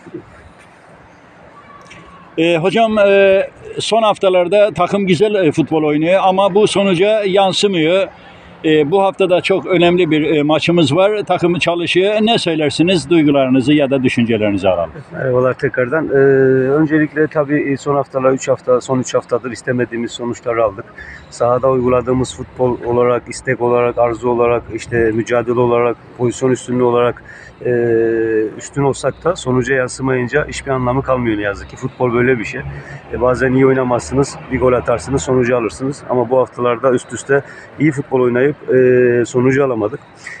Hocam son haftalarda takım güzel futbol oynuyor ama bu sonuca yansımıyor. Bu hafta da çok önemli bir maçımız var. Takımı çalışıyor. Ne söylersiniz? Duygularınızı ya da düşüncelerinizi alalım. Merhabalar tekrardan. Öncelikle tabii son 3 haftadır istemediğimiz sonuçları aldık. Sahada uyguladığımız futbol olarak, istek olarak, arzu olarak, işte mücadele olarak, pozisyon üstünlüğü olarak üstün olsak da sonuca yansımayınca hiçbir anlamı kalmıyor ne yazık ki. Futbol böyle bir şey. Bazen iyi oynamazsınız, bir gol atarsınız, sonucu alırsınız. Ama bu haftalarda üst üste iyi futbol oynayıp sonucu alamadık.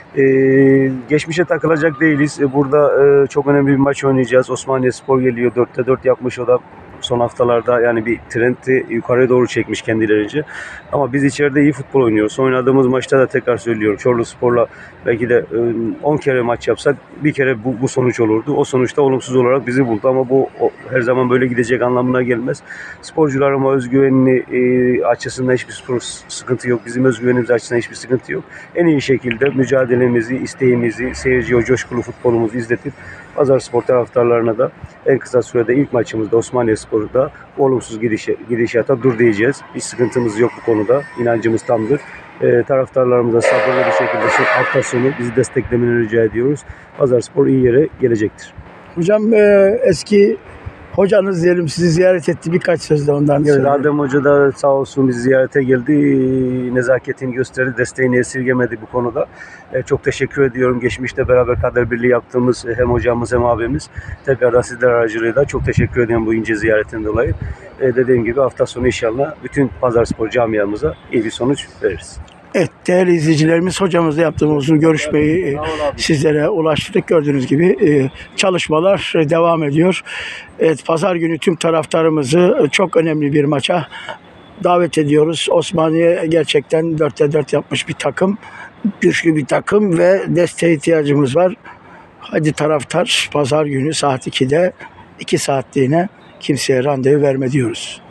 Geçmişe takılacak değiliz. Burada çok önemli bir maç oynayacağız. Osmaniyespor geliyor. 4'te 4 yapmış, o da son haftalarda yani bir trendi yukarıya doğru çekmiş kendilerince. Ama biz içeride iyi futbol oynuyoruz. Oynadığımız maçta da tekrar söylüyorum. Çorluspor'la belki de 10 kere maç yapsak bir kere bu sonuç olurdu. O sonuçta olumsuz olarak bizi buldu ama bu her zaman böyle gidecek anlamına gelmez. Sporcuların özgüvenini açısından hiçbir sıkıntı yok. Bizim özgüvenimiz açısından hiçbir sıkıntı yok. En iyi şekilde mücadelemizi, isteğimizi, seyirciye o coşkulu futbolumuzu izletip Pazarspor taraftarlarına da en kısa sürede ilk maçımızda Osmaniyespor'da olumsuz gidişata dur diyeceğiz. Hiç sıkıntımız yok bu konuda. İnancımız tamdır. Taraftarlarımıza sabırlı bir şekilde hafta sonu bizi desteklemeni rica ediyoruz. Pazarspor iyi yere gelecektir. Hocam eski hocanız diyelim sizi ziyaret etti, birkaç söz de ondan Evet, söyleyeyim. Adem Hoca da sağ olsun bizi ziyarete geldi. Nezaketini gösterdi, desteğini esirgemedi bu konuda. Çok teşekkür ediyorum. Geçmişte beraber kader birliği yaptığımız hem hocamız hem abimiz. Tekrardan sizler aracılığıyla çok teşekkür ediyorum bu ince ziyaretten dolayı. Dediğim gibi hafta sonu inşallah bütün Pazarspor camiamıza iyi bir sonuç veririz. Evet, değerli izleyicilerimiz, hocamızla yaptığımız uzun görüşmeyi sizlere ulaştırdık. Gördüğünüz gibi çalışmalar devam ediyor. Evet, pazar günü tüm taraftarımızı çok önemli bir maça davet ediyoruz. Osmaniye gerçekten 4'te 4 yapmış bir takım. Güçlü bir takım ve desteğe ihtiyacımız var. Hadi taraftar, pazar günü saat 2'de 2 saatliğine kimseye randevu verme diyoruz.